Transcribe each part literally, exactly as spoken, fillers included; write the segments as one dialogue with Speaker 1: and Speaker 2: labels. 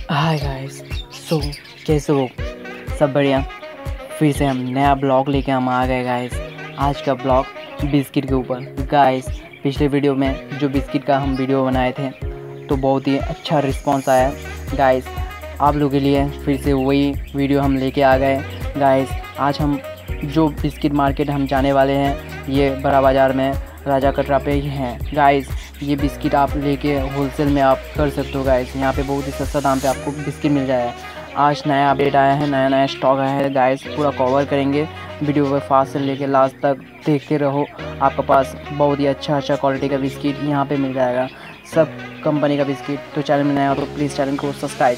Speaker 1: Hi guys. सो कैसे हो? सब बढ़िया। फिर से हम नया ब्लॉग लेके हम आ गए गाइस। आज का ब्लॉग बिस्किट के ऊपर। गाइस पिछले वीडियो में जो बिस्किट का हम वीडियो बनाए थे तो बहुत ही अच्छा रिस्पांस आया गाइस। आप लोगों के लिए फिर से वही वीडियो हम लेके आ गए गाइस। आज हम जो बिस्किट मार्केट हम जाने वाले हैं ये बड़ा बाज़ार में राजा कटरा पे ही हैं गाइस। ये बिस्किट आप लेके होलसेल में आप कर सकते हो गाइस। यहाँ पे बहुत ही सस्ता दाम पे आपको बिस्किट मिल जाएगा। आज नया अपडेट आया है, नया नया स्टॉक आया है गाइस। पूरा कवर करेंगे वीडियो को, फास्ट से लेके लास्ट तक देखते रहो। आपके पास बहुत ही अच्छा अच्छा क्वालिटी का बिस्किट यहाँ पे मिल जाएगा, सब कंपनी का बिस्किट। तो चैनल में नया हो तो प्लीज़ चैनल को सब्सक्राइब।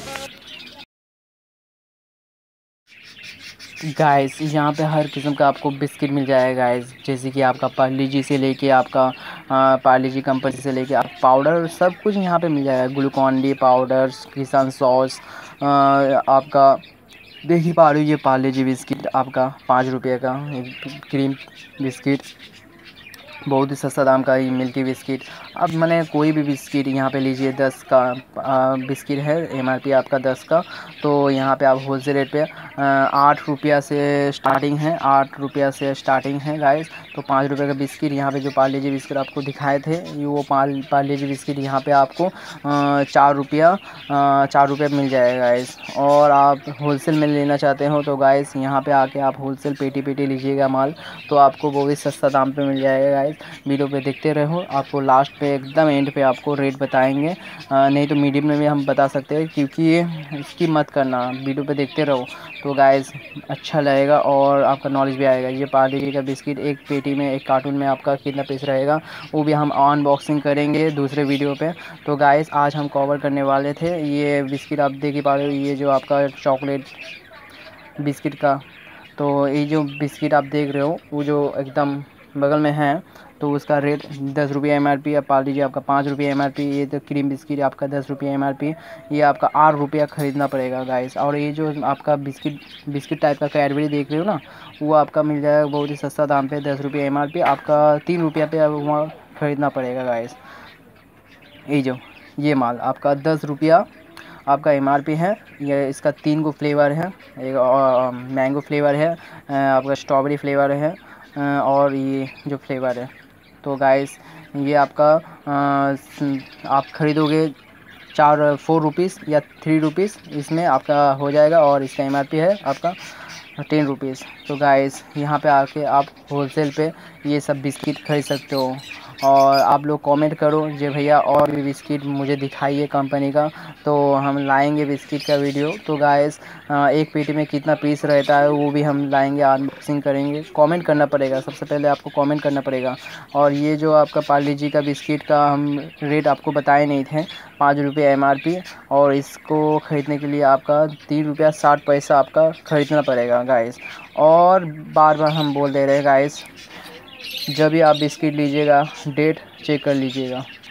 Speaker 1: गाइस यहाँ पे हर किस्म का आपको बिस्किट मिल जाएगा गाइस, जैसे कि आपका पार्ले जी से लेके आपका पार्ले जी कंपनी से लेके आप पाउडर सब कुछ यहाँ पे मिल जाएगा। Glucon D powder, Kissan sauce, आपका देख ही पा रहे हो ये पार्ले जी बिस्किट आपका पाँच रुपये का क्रीम बिस्किट, बहुत ही सस्ता दाम का ये मिल्की बिस्किट। अब मैंने कोई भी बिस्किट यहाँ पे लीजिए, दस का बिस्किट है, एमआरपी आपका दस का। तो यहाँ पे आप होलसेल रेट पे आठ रुपया से स्टार्टिंग है, आठ रुपया से स्टार्टिंग है गाइस। तो पाँच रुपये का बिस्किट यहाँ पे जो पार्ले जी बिस्किट आपको दिखाए थे ये वो पाल पार्ले जी बिस्किट यहाँ पे आपको चार रुपया चार रुपये मिल जाएगा गाइस। और आप होलसेल में लेना चाहते हो तो गाइस यहाँ पे आके आप होलसेल पेटी पेटी लीजिएगा माल, तो आपको बहुत ही सस्ता दाम पे मिल जाएगा गाइस। वीडियो पे देखते रहो, आपको लास्ट पे एकदम एंड पे आपको रेट बताएंगे। आ, नहीं तो मीडियम में भी हम बता सकते हैं, क्योंकि इसकी मत करना, वीडियो पे देखते रहो तो गाइस अच्छा लगेगा और आपका नॉलेज भी आएगा। ये पार्ले जी का बिस्किट एक पेटी में, एक कार्टून में आपका कितना पीस रहेगा वो भी हम अनबॉक्सिंग करेंगे दूसरे वीडियो पे। तो गाइस आज हम कवर करने वाले थे ये बिस्किट। आप देख ही पा रहे हो ये जो आपका चॉकलेट बिस्किट का, तो ये जो बिस्किट आप देख रहे हो वो जो एकदम बगल में है तो उसका रेट दस रुपये एम आर पी। अब पाल लीजिए आपका पाँच रुपये एम आर पी। ये तो क्रीम बिस्किट आपका दस रुपये एम आर पी, ये आपका आठ रुपया ख़रीदना पड़ेगा गाइस। और ये जो आपका बिस्किट बिस्किट टाइप का कैडबरी देख रहे हो ना, वो आपका मिल जाएगा बहुत ही सस्ता दाम पे, दस रुपये एम आर पी। आपका तीन रुपया पे वहाँ ख़रीदना पड़ेगा गाइस। ये जो ये माल आपका दस रुपया आपका एम आर पी है। ये इसका तीन गो फ्लेवर है, एक मैंगो फ्लेवर है, आपका स्ट्रॉबेरी फ्लेवर है, और ये जो फ्लेवर है। तो गाइस ये आपका आ, आप ख़रीदोगे चार फोर रुपीज़ या थ्री रुपीज़ इसमें आपका हो जाएगा, और इसका एम आर पी है आपका टेन रुपीज़। तो गाइस यहाँ पे आके आप होलसेल पे ये सब बिस्किट ख़रीद सकते हो। और आप लोग कमेंट करो जे भैया और भी बिस्किट मुझे दिखाइए कंपनी का, तो हम लाएंगे बिस्किट का वीडियो। तो गाइस एक पेटी में कितना पीस रहता है वो भी हम लाएंगे, अनबॉक्सिंग करेंगे। कमेंट करना पड़ेगा, सबसे पहले आपको कमेंट करना पड़ेगा। और ये जो आपका पार्ले जी का बिस्किट का हम रेट आपको बताए नहीं थे, पाँच रुपये एम आर पी, और इसको ख़रीदने के लिए आपका तीन रुपया साठ पैसा आपका ख़रीदना पड़ेगा गाइस। और बार बार हम बोल दे रहे हैं गाइस, जब भी आप बिस्किट लीजिएगा डेट चेक कर लीजिएगा।